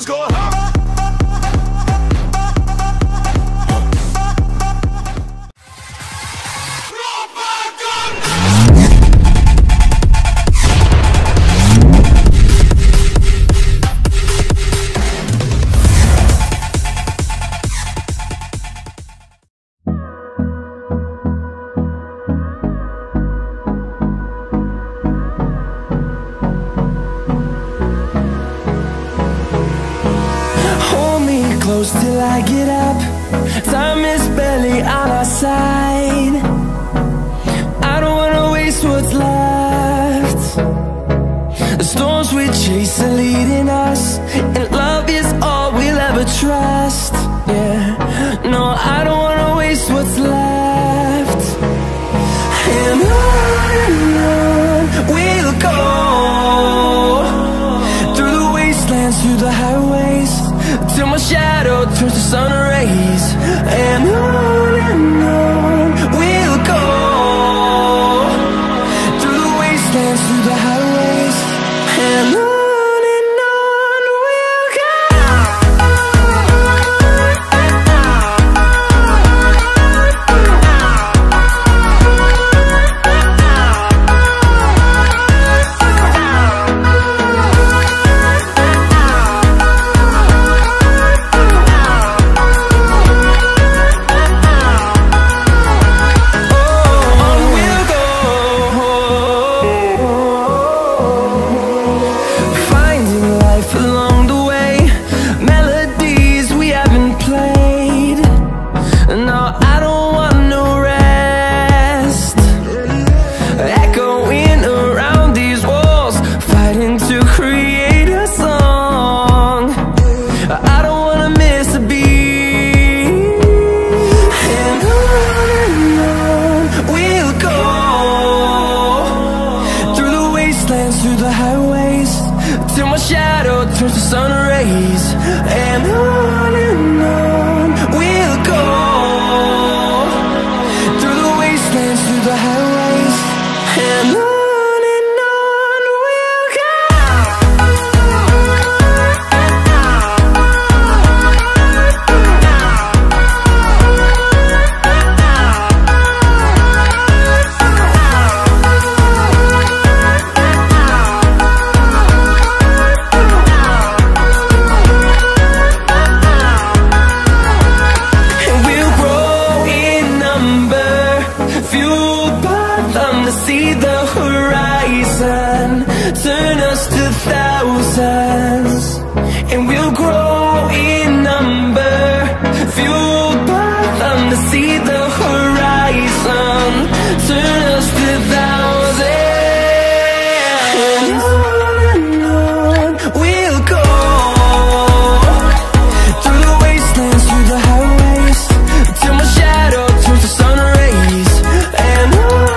drums going. Close till I get up. Time is barely on our side. I don't wanna waste what's left. The storms we chase are leading us, and love is all we'll ever trust. Yeah, no, I don't wanna waste what's left. And on we'll go, through the wastelands, through the highways, till my shadow turns to sun rays. And on we'll go, through the wastelands, through the highways, and on we'll go. Through the highways, till my shadow turns to sun rays. And on we'll go, through the wastelands, through the highways, and on we'll go. See the horizon turn us to thousands, and we'll grow in number, fueled by them. To see the horizon turn us to thousands, and on we'll go, through the wastelands, through the highways, till my shadow turns to sun rays. And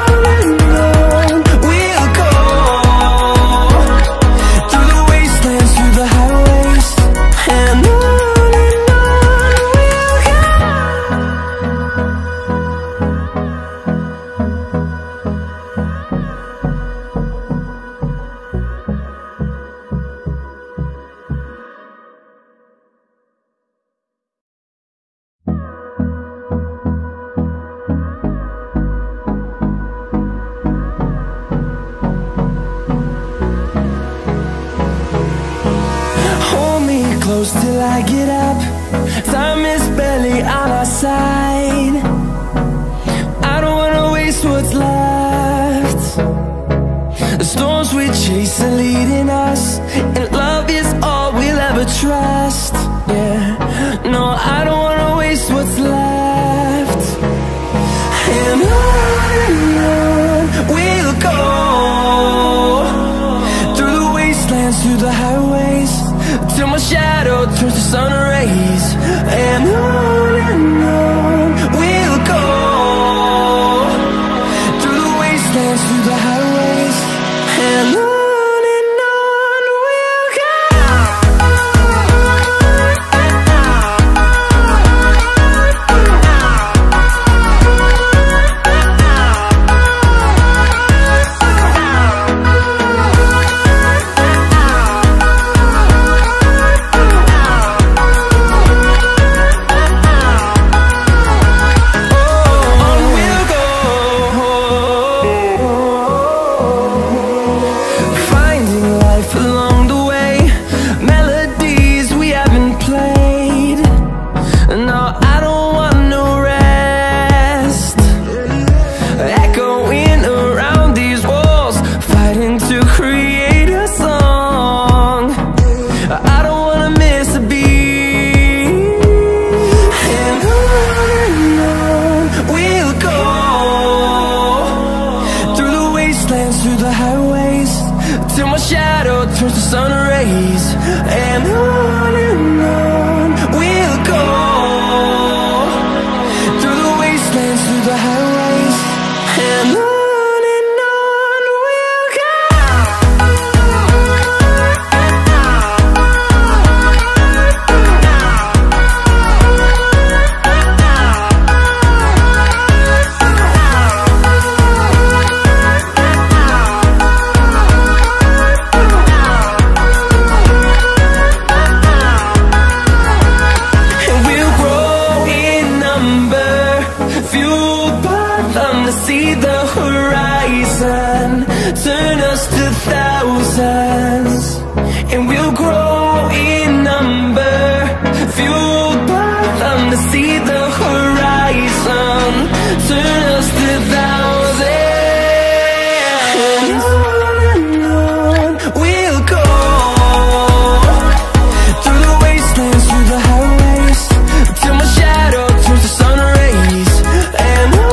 close till I get up. Time is barely on our side. I don't wanna waste what's left. The storms we chase are leading us, and love is all we'll ever trust. Yeah, no, I don't wanna waste what's left. And on we'll go, through the wastelands, through the highways, till my shadow turns to sun rays. And on we'll go, through the wastelands, through the highways, and on we'll go. turns to sun rays, and on we'll go, through the wastelands, through the highways, and on we'll go. See the horizon, turn us to thousands, and we'll grow in number, fueled by them. To see the horizon, turn us to thousands, and on we'll go, through the wastelands, through the highways, till my shadow turns to sun rays, and on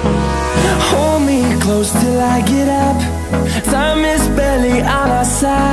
close till I get up. Time is barely on our side.